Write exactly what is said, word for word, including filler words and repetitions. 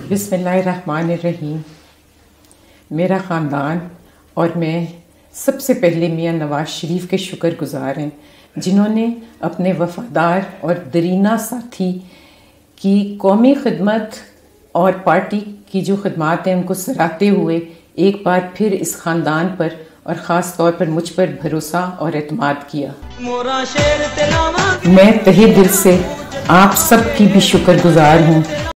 बिस्मिल्लाहिर्रहमानिर्रहीम। मेरा ख़ानदान और मैं सबसे पहले मियाँ नवाज शरीफ के शुक्रगुज़ार हैं, जिन्होंने अपने वफ़ादार और दरीना साथी की कौमी खिदमत और पार्टी की जो खिदमात हैं उनको सराहते हुए एक बार फिर इस ख़ानदान पर और ख़ास तौर पर मुझ पर भरोसा और एतमाद किया। मैं तहे दिल से आप सब की भी शुक्रगुज़ार हूँ।